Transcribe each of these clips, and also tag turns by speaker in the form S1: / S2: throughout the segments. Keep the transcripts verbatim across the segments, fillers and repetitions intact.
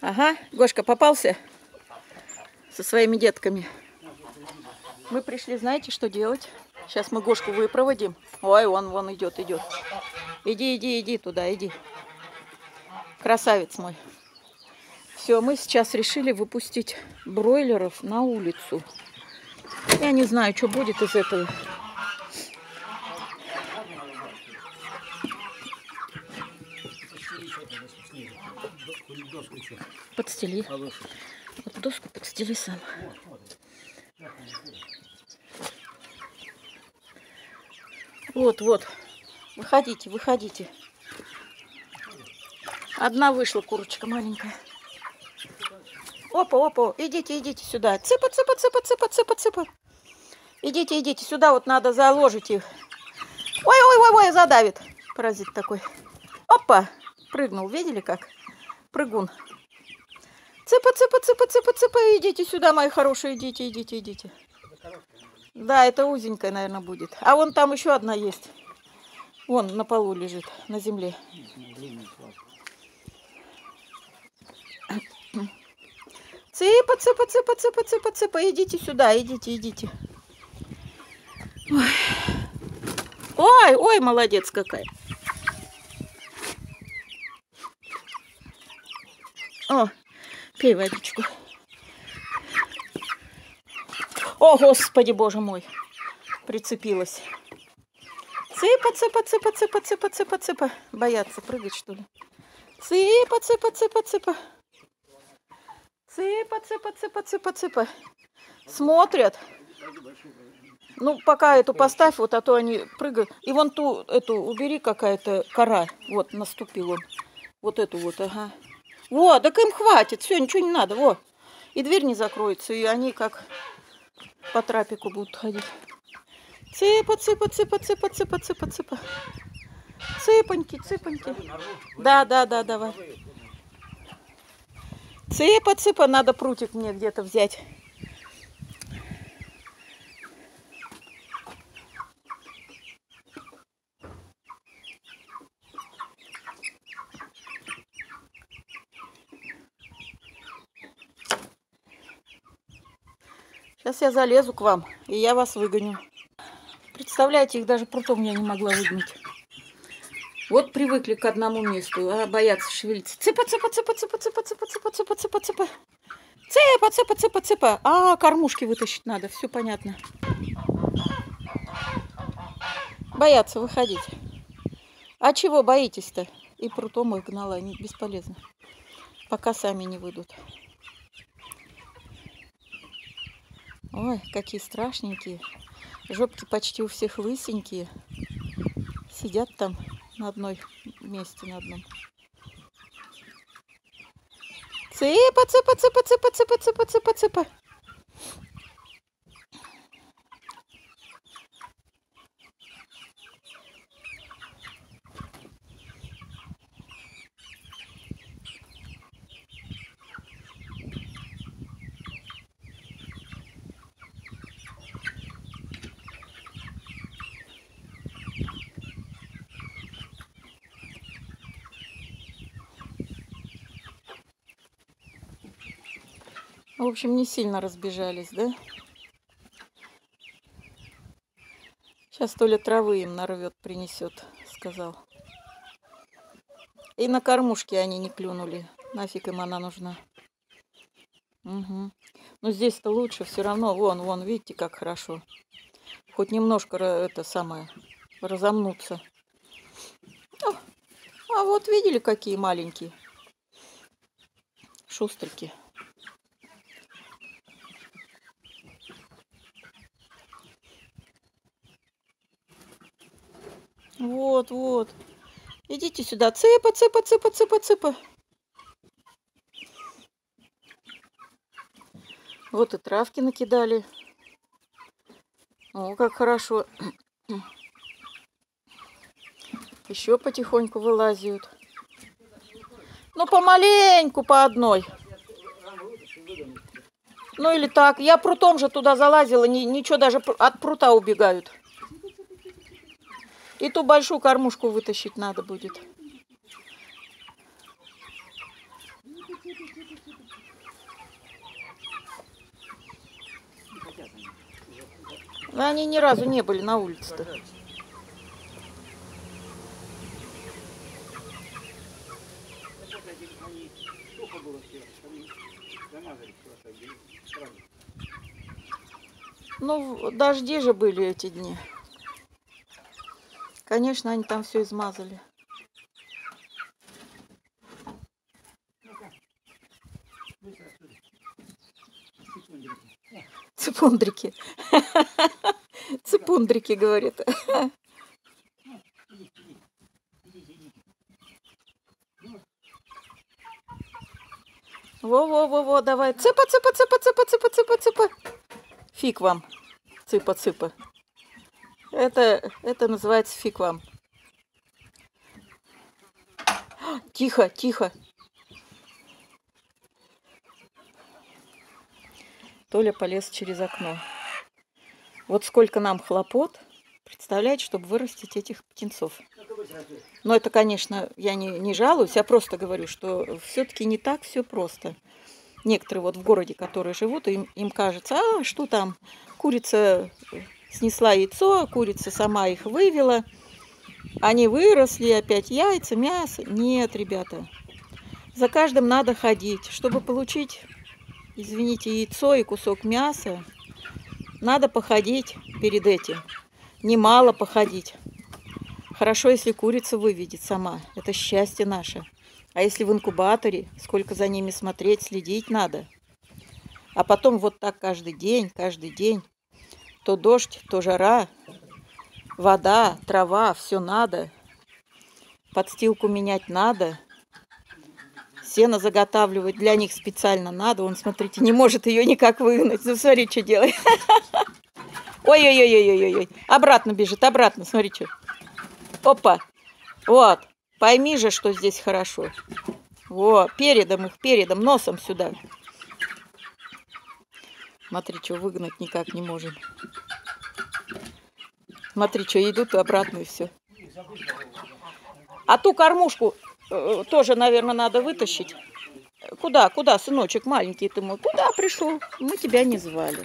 S1: Ага, Гошка попался со своими детками. Мы пришли, знаете, что делать? Сейчас мы Гошку выпроводим. Ой, он вон идет, идет. Иди, иди, иди туда, иди. Красавец мой. Все, мы сейчас решили выпустить бройлеров на улицу. Я не знаю, что будет из этого. Подстели. Вот доску подстели сам. Вот, вот. Выходите, выходите. Одна вышла курочка маленькая. Опа, опа, идите, идите сюда. Цыпа, цыпа, цыпа, цыпа, цыпа, цыпа. Идите, идите, сюда вот надо заложить их. Ой, ой, ой, ой, задавит. Паразит такой. Опа, прыгнул, видели как? Прыгун. Цыпа, цыпа, цыпа, цыпа, цыпа. Идите сюда, мои хорошие, идите, идите, идите. Да, это узенькая, наверное, будет. А вон там еще одна есть. Вон на полу лежит, на земле. Цыпа, цыпа, цыпа, цыпа, цыпа, цыпа. Идите сюда, идите, идите. Ой, ой, ой, молодец какая. О, пей водичку. О, Господи, Боже мой. Прицепилась. Цыпа, цыпа, цыпа, цыпа, цыпа, цыпа, цыпа. Боятся прыгать, что ли? Цыпа, цыпа, цыпа, цыпа. Цыпа, цыпа, цыпа, цыпа, цыпа. Смотрят. Ну, пока эту поставь, вот, а то они прыгают. И вон ту, эту, убери, какая-то кора. Вот, наступил он. Вот эту вот, ага. Вот, так им хватит. Все, ничего не надо, вот. И дверь не закроется, и они как по трапику будут ходить. Цыпа, цыпа, цыпа, цыпа, цыпа, цыпа, цыпа. Цыпоньки, цыпоньки. Да, да, да, давай. Цыпа, цыпа, надо прутик мне где-то взять. Сейчас я залезу к вам, и я вас выгоню. Представляете, их даже прутом я не могла выгнать. Вот привыкли к одному месту, а боятся шевелиться. Цыпа, цыпа, цыпа, цыпа, цыпа, цыпа, цыпа, цыпа, цыпа, цыпа. Цыпа, цыпа, цыпа, цыпа. А, кормушки вытащить надо, все понятно. Боятся выходить. А чего боитесь-то? И прутом их гнала, не бесполезно. Пока сами не выйдут. Ой, какие страшненькие. Жопки почти у всех лысенькие. Сидят там на одной месте, на одном. Цыпа, цыпа, цыпа, цыпа, цыпа, цыпа, цыпа, цыпа. В общем, не сильно разбежались, да? Сейчас то ли травы им нарвет, принесет, сказал. И на кормушке они не клюнули. Нафиг им она нужна. Угу. Но здесь-то лучше все равно. Вон, вон, видите, как хорошо. Хоть немножко это самое разомнуться. О, а вот видели, какие маленькие шустрики. Вот, вот. Идите сюда. Цыпа, цыпа, цыпа, цыпа, цыпа. Вот и травки накидали. О, как хорошо. Еще потихоньку вылазят. Ну, помаленьку, по одной. Ну, или так. Я прутом же туда залазила. Ничего, даже от прута убегают. И ту большую кормушку вытащить надо будет. Но они ни разу не были на улице-то. Ну, дожди же были эти дни. Конечно, они там все измазали. Ципундрики. Ципундрики, говорит. Во-во-во-во, давай. Цыпа, цыпа, цыпа, цыпа, цыпа, цыпа, цыпа. Фиг вам. Цыпа, цыпа. Это, это называется фиг вам. Тихо, тихо. Толя полез через окно. Вот сколько нам хлопот, представляете, чтобы вырастить этих птенцов. Но это, конечно, я не, не жалуюсь, я просто говорю, что все-таки не так все просто. Некоторые вот в городе, которые живут, им, им кажется, а что там, курица снесла яйцо, курица сама их вывела, они выросли, опять яйца, мясо. Нет, ребята, за каждым надо ходить. Чтобы получить, извините, яйцо и кусок мяса, надо походить перед этим. Немало походить. Хорошо, если курица выведет сама. Это счастье наше. А если в инкубаторе, сколько за ними смотреть, следить надо. А потом вот так каждый день, каждый день. То дождь, то жара, вода, трава, все надо. Подстилку менять надо. Сено заготавливать для них специально надо. Он, смотрите, не может ее никак выгнать. Ну, смотри, что делает. Ой-ой-ой-ой-ой-ой. Обратно бежит, обратно, смотри, что. Опа. Вот. Пойми же, что здесь хорошо. Во, передом их, передом, носом сюда. Смотри, что выгнать никак не можем. Смотри, что идут обратно и все. А ту кормушку э, тоже, наверное, надо вытащить. Куда, куда, сыночек маленький ты мой? Куда пришел? Мы тебя не звали.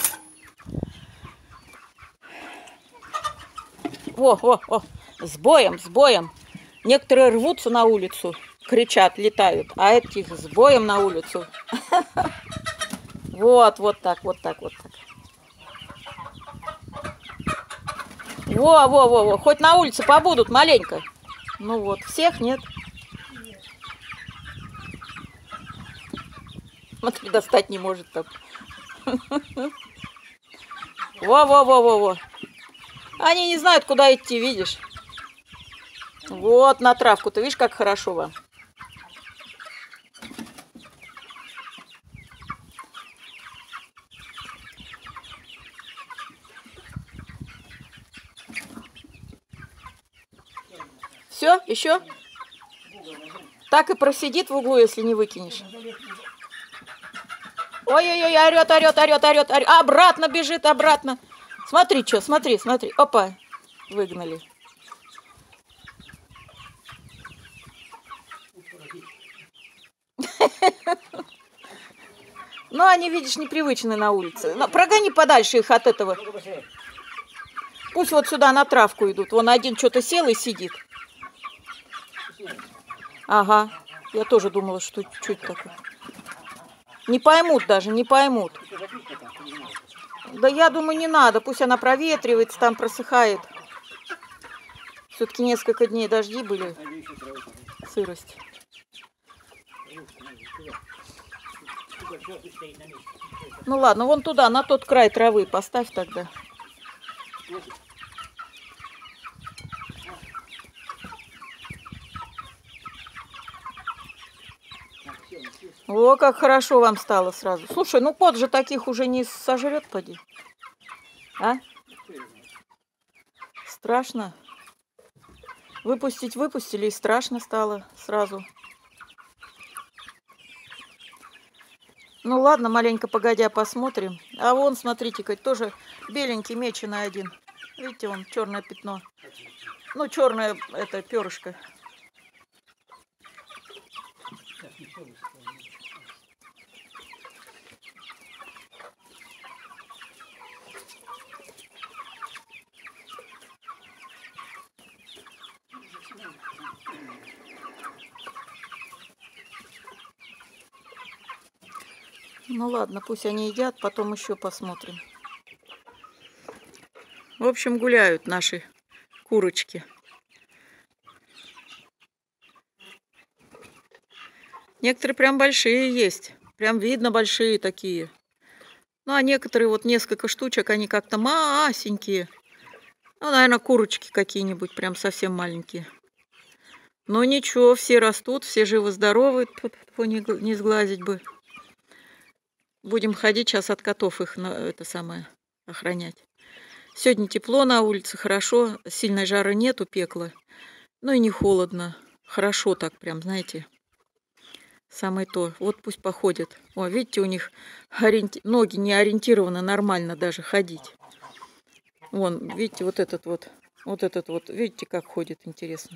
S1: О, о, о, с боем, с боем. Некоторые рвутся на улицу, кричат, летают, а этих с боем на улицу. Вот, вот так, вот так, вот так. Во, во, во, во, хоть на улице побудут маленько. Ну вот, всех нет. Смотри, достать не может там. Во, во, во, во, во. Они не знают, куда идти, видишь? Вот на травку-то, видишь, как хорошо вам. Все, еще? Так и просидит в углу, если не выкинешь. Ой-ой-ой, орет, орет, орет, орет, орет. Обратно бежит, обратно. Смотри, что, смотри, смотри. Опа, выгнали. Ну, они, видишь, непривычны на улице. Прогони подальше их от этого. Пусть вот сюда на травку идут. Вон один что-то сел и сидит. Ага, я тоже думала, что чуть такое. Не поймут даже, не поймут. Да я думаю, не надо. Пусть она проветривается, там просыхает. Все-таки несколько дней дожди были. Сырость. Ну ладно, вон туда, на тот край травы поставь тогда. О, как хорошо вам стало сразу. Слушай, ну кот же таких уже не сожрет, поди. А? Страшно. Выпустить выпустили, и страшно стало сразу. Ну ладно, маленько погодя посмотрим. А вон, смотрите-ка, тоже беленький меченый один. Видите, вон черное пятно. Ну, черное это перышко. Ну ладно, пусть они едят, потом еще посмотрим. В общем, гуляют наши курочки. Некоторые прям большие есть. Прям видно большие такие. Ну, а некоторые вот несколько штучек, они как-то масенькие. Ну, наверное, курочки какие-нибудь прям совсем маленькие. Но ничего, все растут, все живы-здоровы. Не сглазить бы. Будем ходить сейчас от котов их на это самое охранять. Сегодня тепло на улице, хорошо. Сильной жары нету, пекло. Ну и не холодно. Хорошо так прям, знаете. Самое то. Вот пусть походят. О, видите, у них ориенти... ноги не ориентированы нормально даже ходить. Вон, видите, вот этот вот. Вот этот вот. Видите, как ходит, интересно.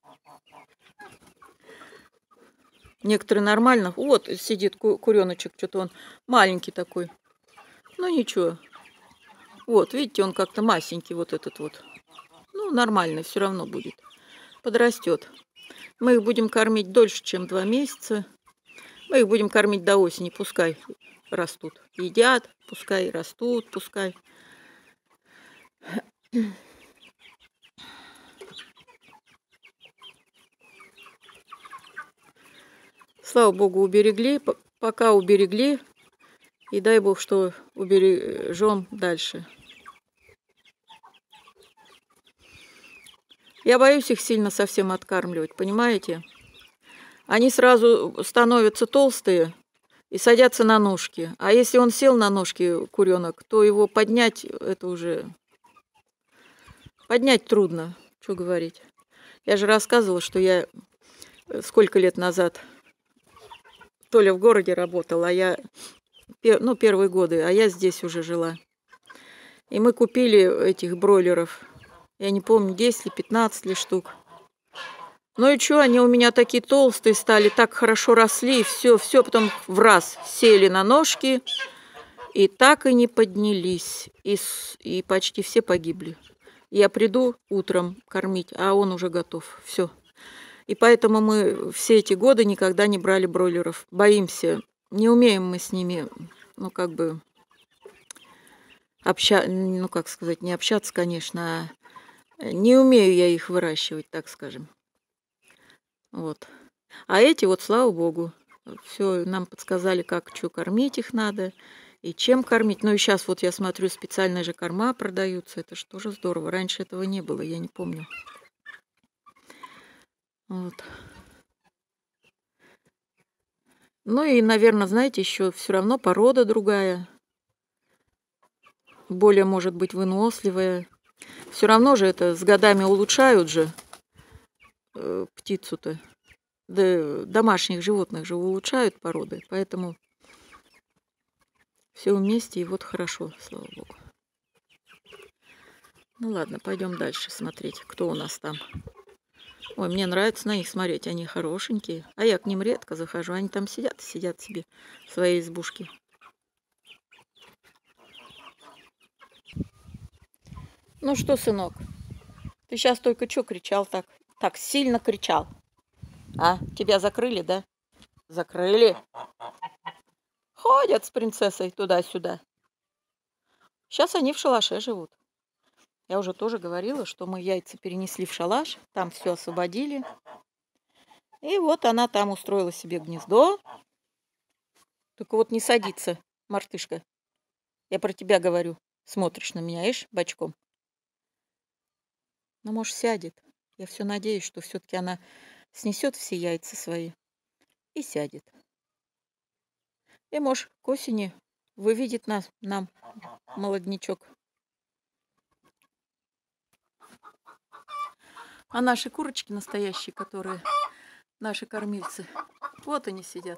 S1: Некоторые нормально. Вот сидит куреночек, что-то он маленький такой. Ну ничего. Вот, видите, он как-то масенький, вот этот вот. Ну, нормально, все равно будет. Подрастет. Мы их будем кормить дольше, чем два месяца. Мы их будем кормить до осени, пускай растут. Едят, пускай растут, пускай. Слава Богу, уберегли, пока уберегли. И дай Бог, что убережем дальше. Я боюсь их сильно совсем откармливать, понимаете? Они сразу становятся толстые и садятся на ножки. А если он сел на ножки, куренок, то его поднять, это уже... Поднять трудно, что говорить. Я же рассказывала, что я сколько лет назад Толя в городе работал, а я... Ну, первые годы, а я здесь уже жила. И мы купили этих бройлеров. Я не помню, десять или пятнадцать ли штук. Ну и что, они у меня такие толстые стали, так хорошо росли, и все, все, потом в раз сели на ножки, и так и не поднялись, и, и почти все погибли. Я приду утром кормить, а он уже готов, все. И поэтому мы все эти годы никогда не брали бройлеров, боимся, не умеем мы с ними, ну как бы, общаться, ну как сказать, не общаться, конечно, а не умею я их выращивать, так скажем. Вот. А эти вот, слава богу, все нам подсказали, как что кормить их надо и чем кормить. Ну и сейчас вот я смотрю, специальные же корма продаются. Это же тоже здорово. Раньше этого не было, я не помню. Вот. Ну и, наверное, знаете, еще все равно порода другая. Более, может быть, выносливая. Все равно же это с годами улучшают же э, птицу-то. Да, домашних животных же улучшают породы, поэтому все вместе, и вот хорошо, слава богу. Ну ладно, пойдем дальше смотреть, кто у нас там. Ой, мне нравится на них смотреть, они хорошенькие. А я к ним редко захожу, они там сидят, сидят себе в своей избушке. Ну что, сынок, ты сейчас только что кричал так? Так сильно кричал. А, тебя закрыли, да? Закрыли. Ходят с принцессой туда-сюда. Сейчас они в шалаше живут. Я уже тоже говорила, что мы яйца перенесли в шалаш. Там все освободили. И вот она там устроила себе гнездо. Только вот не садится, мартышка. Я про тебя говорю. Смотришь на меня, ишь, бочком. Ну, может, сядет. Я все надеюсь, что все-таки она снесет все яйца свои и сядет. И, может, к осени выведет нас, нам молоднячок. А наши курочки настоящие, которые наши кормильцы, вот они сидят.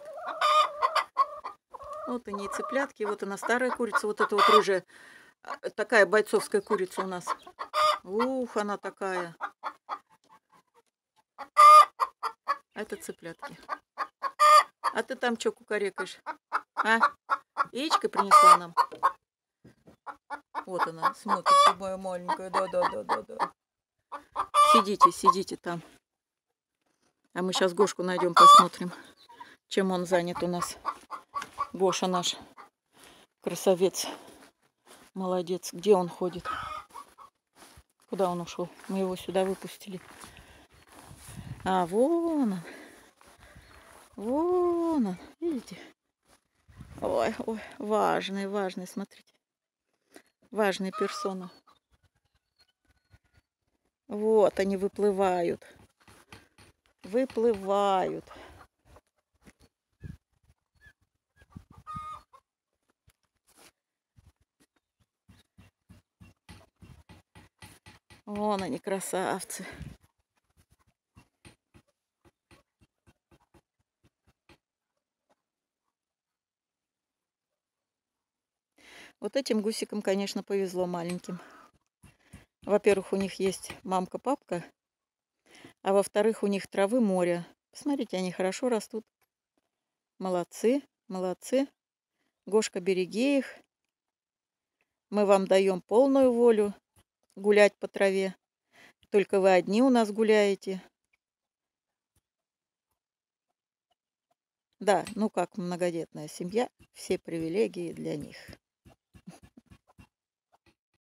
S1: Вот они и цыплятки, вот она старая курица, вот эта вот рыжая, такая бойцовская курица у нас. Ух, она такая. Это цыплятки. А ты там что кукарекаешь? А? Яичко принесла нам? Вот она, смотрит, моя маленькая. Да-да-да-да-да. Сидите, сидите там. А мы сейчас Гошку найдем, посмотрим, чем он занят у нас. Гоша наш красавец. Молодец. Где он ходит? Куда он ушел? Мы его сюда выпустили. А, вон он. Вон он. Видите? Ой, ой, важный, важный, смотрите. Важная персона. Вот они выплывают. Выплывают. Вон они, красавцы. Вот этим гусикам, конечно, повезло маленьким. Во-первых, у них есть мамка-папка, а во-вторых, у них травы море. Посмотрите, они хорошо растут. Молодцы, молодцы. Гошка, береги их. Мы вам даем полную волю гулять по траве. Только вы одни у нас гуляете. Да, ну как многодетная семья, все привилегии для них.